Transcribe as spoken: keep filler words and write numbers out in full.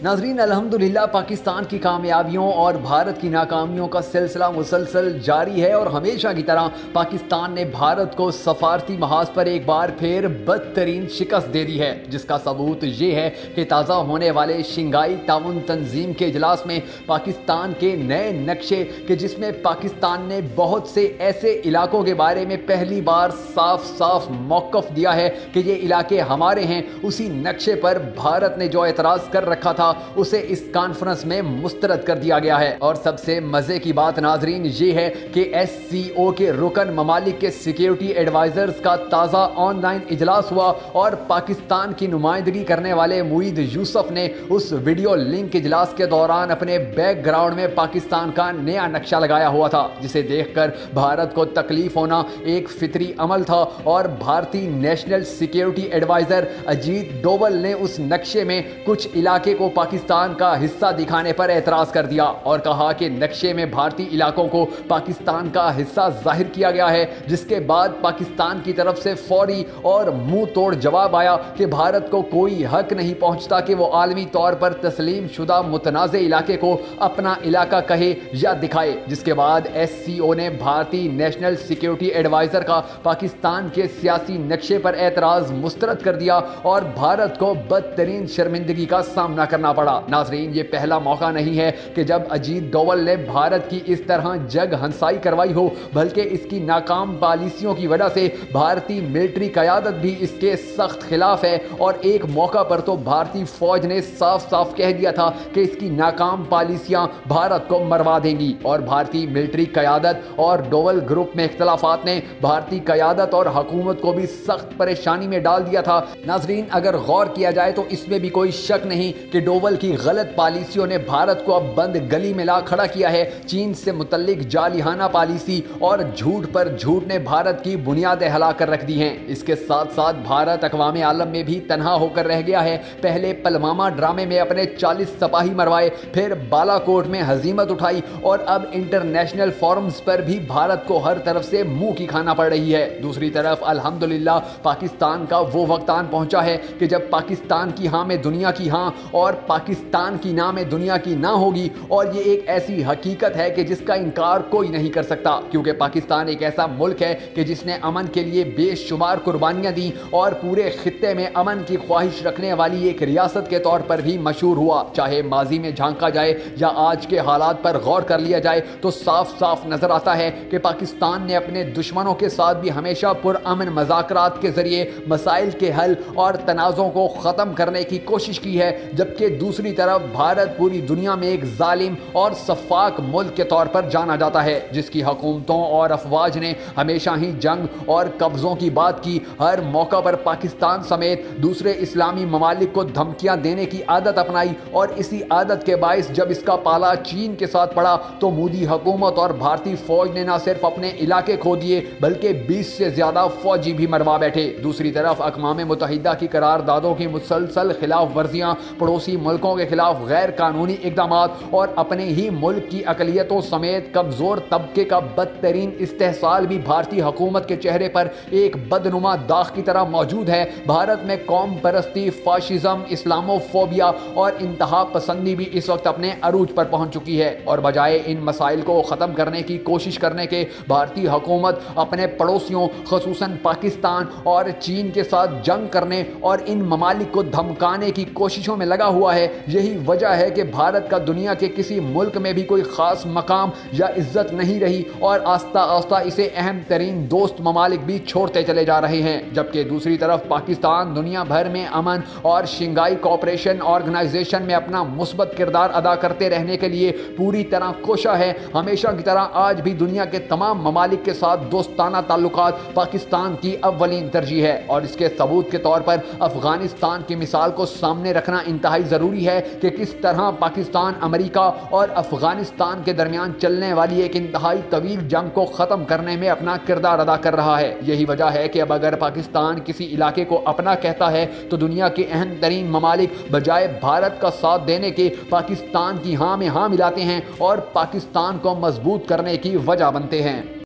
नाजरीन, अल्हम्दुलिल्लाह पाकिस्तान की कामयाबियों और भारत की नाकामियों का सिलसिला मुसलसल जारी है और हमेशा की तरह पाकिस्तान ने भारत को सफारती महाज पर एक बार फिर बदतरीन शिकस्त दे दी है, जिसका सबूत ये है कि ताज़ा होने वाले शंघाई ताउन तंजीम के इजलास में पाकिस्तान के नए नक्शे के जिसमें पाकिस्तान ने बहुत से ऐसे इलाकों के बारे में पहली बार साफ साफ मौक़िफ़ दिया है कि ये इलाके हमारे हैं, उसी नक्शे पर भारत ने जो एतराज़ कर रखा था उसे इस कॉन्फ्रेंस में मुस्तरद कर दिया गया है। और सबसे मजे की बात नाजरीन ये है कि एस सी ओ के रुकन ममालिक के सिक्योरिटी एडवाइजर्स का ताज़ा ऑनलाइन इजलास हुआ और पाकिस्तान की नुमाइंदगी करने वाले मुईद यूसुफ ने उस वीडियो लिंक इजलास के दौरान अपने बैकग्राउंड में पाकिस्तान का नया नक्शा लगाया हुआ था, जिसे देखकर भारत को तकलीफ होना एक फितरी अमल था। और भारतीय national security advisor Ajit Doval ने उस नक्शे में कुछ इलाके को पाकिस्तान का हिस्सा दिखाने पर एतराज कर दिया और कहा कि नक्शे में भारतीय इलाकों को पाकिस्तान का हिस्सा जाहिर किया गया है, जिसके बाद पाकिस्तान की तरफ से फौरी और मुंह तोड़ जवाब आया कि भारत को कोई हक नहीं पहुंचता कि वो आलमी तौर पर तस्लीम शुदा मुतनाज़े इलाके को अपना इलाका कहे या दिखाए। जिसके बाद एस सी ओ ने भारतीय नेशनल सिक्योरिटी एडवाइजर का पाकिस्तान के सियासी नक्शे पर एतराज मुस्तरद कर दिया और भारत को बदतरीन शर्मिंदगी का सामना करना पड़ा। नाजरीन, ये पहला मौका नहीं है कि जब अजीत डोवल ने भारत की इस तरह जग हंसाई करवाई हो, बल्कि इसकी नाकाम पॉलिसियों की वजह से भारतीय मिलिट्री क़यादत भी इसके सख्त खिलाफ है। और एक मौका पर तो भारतीय फौज ने साफ साफ कह दिया था कि इसकी नाकाम पॉलिसियां भारत को मरवा देंगी। और भारतीय मिलिट्री क़यादत और डोवल ग्रुप में इख्तलाफात ने भारतीय क़यादत और हुकूमत को भी सख्त परेशानी में डाल दिया था। नाजरीन, अगर गौर किया जाए तो इसमें भी कोई शक नहीं कि डोवल की गलत पॉलिसियों ने भारत को अब बंद गली में ला खड़ा किया है। चीन से मुतल्लिक जालिहाना पॉलिसी और झूठ पर झूठ ने भारत की बुनियादें हिला कर रख दी हैं। इसके साथ साथ भारत अक़वाम आलम में भी तन्हा होकर रह गया है। पहले पुलवामा ड्रामे में अपने चालीस सिपाही मरवाए, फिर बालाकोट में हजीमत उठाई और अब इंटरनेशनल फोरम्स पर भी भारत को हर तरफ से मुंह की खाना पड़ रही है। दूसरी तरफ अल्हम्दुलिल्लाह पाकिस्तान का वो वक्त आन पहुंचा है कि जब पाकिस्तान की हाँ में दुनिया की हाँ और पाकिस्तान की ना में दुनिया की ना होगी। और ये एक ऐसी हकीकत है कि जिसका इनकार कोई नहीं कर सकता, क्योंकि पाकिस्तान एक ऐसा मुल्क है कि जिसने अमन के लिए बेशुमार कुर्बानियां दी और पूरे खित्ते में अमन की ख्वाहिश रखने वाली एक रियासत के तौर पर भी मशहूर हुआ। चाहे माजी में झांका जाए या आज के हालात पर गौर कर लिया जाए तो साफ साफ नजर आता है कि पाकिस्तान ने अपने दुश्मनों के साथ भी हमेशा पुरअमन मज़ाकरात के जरिए मसाइल के हल और तनाज़ों को ख़त्म करने की कोशिश की है, जबकि दूसरी तरफ भारत पूरी दुनिया में एक जालिम और सफाक मुल्क के तौर पर जाना जाता है, जिसकी हुकूमतों और अफवाज ने हमेशा ही जंग और कब्ज़ों की बात की। हर मौका पर पाकिस्तान समेत दूसरे इस्लामी ममालिक को धमकियां देने की आदत अपनाई और इसी आदत के बायस जब इसका पाला चीन के साथ पड़ा तो मोदी हुकूमत और भारतीय फौज ने न सिर्फ अपने इलाके खो दिए बल्कि बीस से ज्यादा फौजी भी मरवा बैठे। दूसरी तरफ अक़वाम मुत्तहिदा की करारदादों की मुसलसल खिलाफ वर्जियां, पड़ोसी मुल्कों के खिलाफ गैर कानूनी इकदाम और अपने ही मुल्क की अकलियतों समेत कमजोर तबके का बदतरीन इस्तेहसाल भी भारतीय हुकूमत के चेहरे पर एक बदनुमा दाग की तरह मौजूद है। भारत में कौम परस्ती, फाशिज्म, इस्लामोफोबिया और इंतहा पसंदी भी इस वक्त अपने अरूज पर पहुंच चुकी है और बजाय इन मसाइल को ख़त्म करने की कोशिश करने के भारतीय हुकूमत अपने पड़ोसियों खसूसन पाकिस्तान और चीन के साथ जंग करने और इन ममालिक को धमकाने की कोशिशों में लगा हुआ है। यही वजह है कि भारत का दुनिया के किसी मुल्क में भी कोई ख़ास मकाम या इज्जत नहीं रही और आस्ता आस्ता इसे अहम तरीन दोस्त ममालिक भी छोड़ते चले जा रहे हैं। जबकि दूसरी तरफ पाकिस्तान दुनिया भर में अमन और शंघाई कोऑपरेशन ऑर्गेनाइजेशन में अपना मुस्बत किरदार अदा करते रहने के लिए पूरी तरह कोशा है। हमेशा की तरह आज भी दुनिया के तमाम ममालिक के साथ दोस्ताना ताल्लुकात पाकिस्तान की अव्वलीन तरजीह है और इसके सबूत के तौर पर अफगानिस्तान की मिसाल को सामने रखना इंतहाई ज़रूरी है कि किस तरह पाकिस्तान अमेरिका और अफगानिस्तान के दरमियान चलने वाली एक इंतहाई तवील जंग को ख़त्म करने में अपना किरदार अदा कर रहा है। यही वजह है कि अब अगर पाकिस्तान किसी इलाके को अपना कहता है तो दुनिया के अहम तरीन ममालिक बजाय भारत का साथ देने के पाकिस्तान की हाँ में हाँ मिलाते हैं और पाकिस्तान को मजबूत करने की वजह बनते हैं।